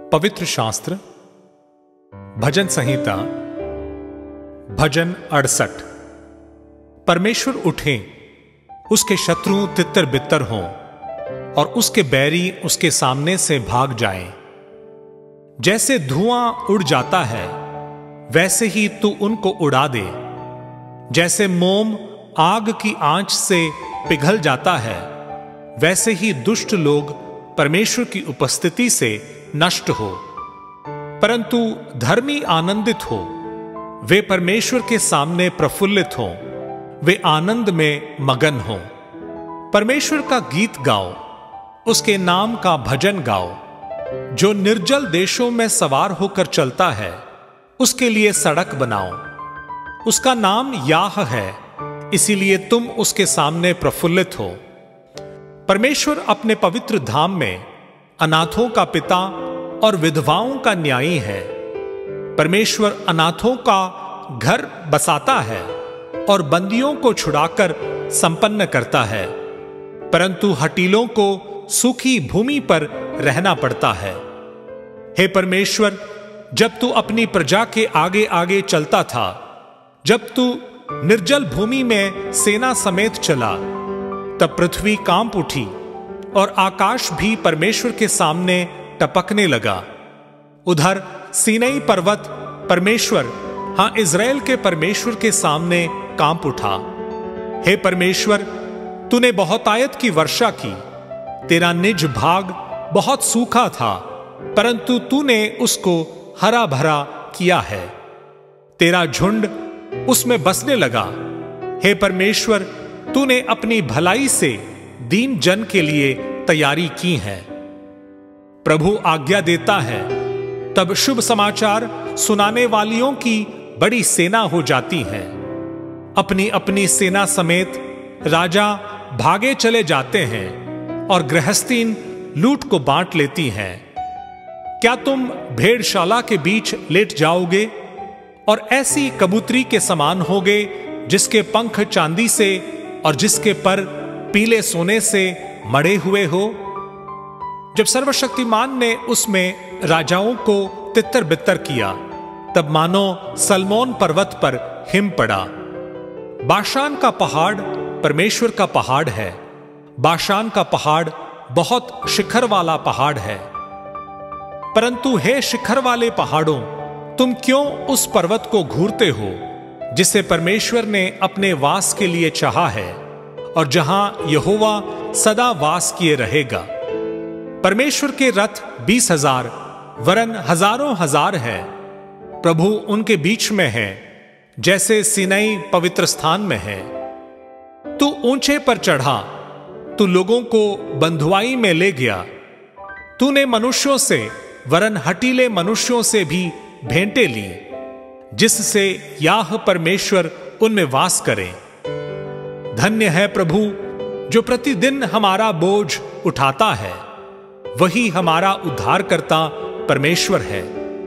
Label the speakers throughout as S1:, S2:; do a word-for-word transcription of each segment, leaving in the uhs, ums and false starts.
S1: पवित्र शास्त्र भजन संहिता भजन अड़सठ। परमेश्वर उठें, उसके शत्रु तितर बितर हों और उसके बैरी उसके सामने से भाग जाएं। जैसे धुआं उड़ जाता है वैसे ही तू उनको उड़ा दे। जैसे मोम आग की आंच से पिघल जाता है वैसे ही दुष्ट लोग परमेश्वर की उपस्थिति से नष्ट हो। परंतु धर्मी आनंदित हो, वे परमेश्वर के सामने प्रफुल्लित हों, वे आनंद में मगन हों। परमेश्वर का गीत गाओ, उसके नाम का भजन गाओ। जो निर्जल देशों में सवार होकर चलता है उसके लिए सड़क बनाओ। उसका नाम याह है, इसीलिए तुम उसके सामने प्रफुल्लित हो। परमेश्वर अपने पवित्र धाम में अनाथों का पिता और विधवाओं का न्यायी है। परमेश्वर अनाथों का घर बसाता है और बंदियों को छुड़ाकर संपन्न करता है, परंतु हठीलों को सूखी भूमि पर रहना पड़ता है। हे परमेश्वर, जब तू अपनी प्रजा के आगे आगे चलता था, जब तू निर्जल भूमि में सेना समेत चला, तब पृथ्वी कांप उठी और आकाश भी परमेश्वर के सामने टपकने लगा। उधर सीनै पर्वत परमेश्वर, हां इज़राइल के परमेश्वर के सामने कांप उठा। हे परमेश्वर, तूने बहुतायत की वर्षा की। तेरा निज भाग बहुत सूखा था, परंतु तूने उसको हरा भरा किया है। तेरा झुंड उसमें बसने लगा। हे परमेश्वर, तूने अपनी भलाई से दीन जन के लिए तैयारी की है। प्रभु आज्ञा देता है तब शुभ समाचार सुनाने वालियों की बड़ी सेना हो जाती है। अपनी अपनी सेना समेत राजा भागे चले जाते हैं और गृहस्थीन लूट को बांट लेती हैं। क्या तुम भेड़शाला के बीच लेट जाओगे और ऐसी कबूतरी के समान होगे जिसके पंख चांदी से और जिसके पर पीले सोने से मढ़े हुए हो? जब सर्वशक्तिमान ने उसमें राजाओं को तितर बितर किया, तब मानो सलमोन पर्वत पर हिम पड़ा। बाशान का पहाड़ परमेश्वर का पहाड़ है। बाशान का पहाड़ बहुत शिखर वाला पहाड़ है। परंतु हे शिखर वाले पहाड़ों, तुम क्यों उस पर्वत को घूरते हो जिसे परमेश्वर ने अपने वास के लिए चाहा है और जहां यहोवा सदा वास किए रहेगा। परमेश्वर के रथ बीस हजार वरन हजारों हजार है। प्रभु उनके बीच में है, जैसे सीनै पवित्र स्थान में है। तू ऊंचे पर चढ़ा, तू लोगों को बंधुआई में ले गया। तूने मनुष्यों से वरन हठीले मनुष्यों से भी भेंटें ली, जिससे याह परमेश्वर उनमें वास करे। धन्य है प्रभु जो प्रतिदिन हमारा बोझ उठाता है। वही हमारा उद्धारकर्ता परमेश्वर है।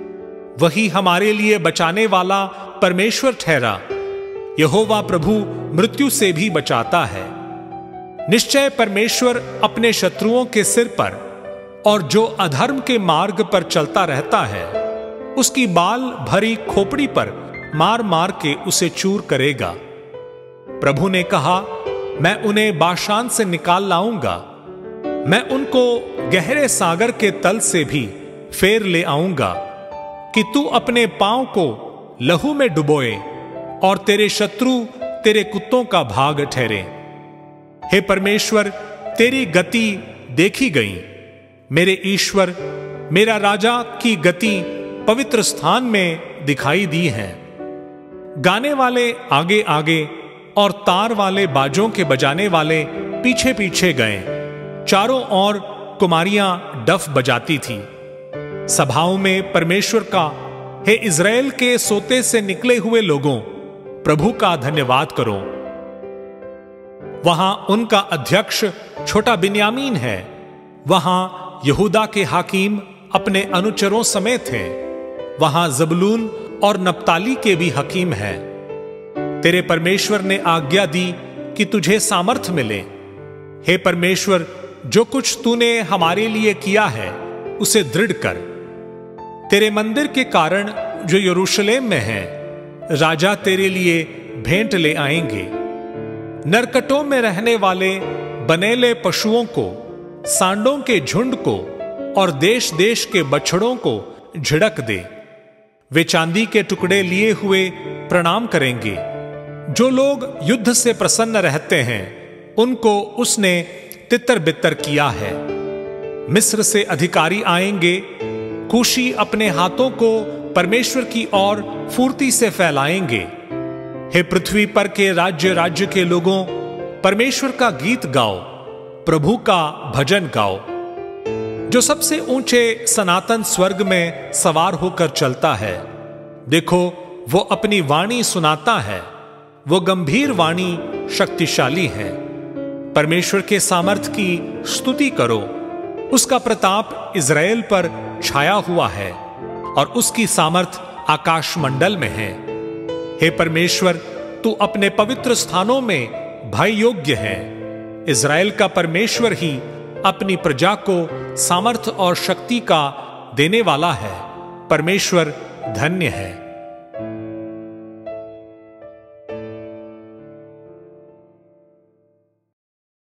S1: वही हमारे लिए बचाने वाला परमेश्वर ठहरा। यहोवा प्रभु मृत्यु से भी बचाता है। निश्चय परमेश्वर अपने शत्रुओं के सिर पर और जो अधर्म के मार्ग पर चलता रहता है उसकी बाल भरी खोपड़ी पर मार मार के उसे चूर करेगा। प्रभु ने कहा, मैं उन्हें बाशान से निकाल लाऊंगा। मैं उनको गहरे सागर के तल से भी फेर ले आऊंगा कि तू अपने पांव को लहू में डुबोए और तेरे शत्रु तेरे कुत्तों का भाग ठहरे। हे परमेश्वर, तेरी गति देखी गई। मेरे ईश्वर, मेरा राजा की गति पवित्र स्थान में दिखाई दी है। गाने वाले आगे आगे और तार वाले बाजों के बजाने वाले पीछे पीछे गए। चारों ओर कुमारियां डफ बजाती थी। सभाओं में परमेश्वर का, हे इज़राइल के सोते से निकले हुए लोगों, प्रभु का धन्यवाद करो। वहां उनका अध्यक्ष छोटा बिन्यामीन है। वहां यहूदा के हाकिम अपने अनुचरों समेत हैं। वहां जबूलून और नप्ताली के भी हकीम हैं। तेरे परमेश्वर ने आज्ञा दी कि तुझे सामर्थ्य मिले। हे परमेश्वर, जो कुछ तूने हमारे लिए किया है उसे दृढ़ कर। तेरे मंदिर के कारण जो यरूशलेम में है, राजा तेरे लिए भेंट ले आएंगे। नरकटों में रहने वाले बनेले पशुओं को, सांडों के झुंड को और देश देश के बछड़ों को झिड़क दे। वे चांदी के टुकड़े लिए हुए प्रणाम करेंगे। जो लोग युद्ध से प्रसन्न रहते हैं, उनको उसने तितर बितर किया है। मिस्र से अधिकारी आएंगे। कूशी अपने हाथों को परमेश्वर की ओर फुर्ती से फैलाएंगे। हे पृथ्वी पर के राज्य राज्य के लोगों, परमेश्वर का गीत गाओ, प्रभु का भजन गाओ। जो सबसे ऊंचे सनातन स्वर्ग में सवार होकर चलता है, देखो वो अपनी वाणी सुनाता है। वो गंभीर वाणी शक्तिशाली है। परमेश्वर के सामर्थ की स्तुति करो। उसका प्रताप इज़राइल पर छाया हुआ है और उसकी सामर्थ आकाश मंडल में है। हे परमेश्वर, तू अपने पवित्र स्थानों में भय योग्य है। इज़राइल का परमेश्वर ही अपनी प्रजा को सामर्थ और शक्ति का देने वाला है। परमेश्वर धन्य है।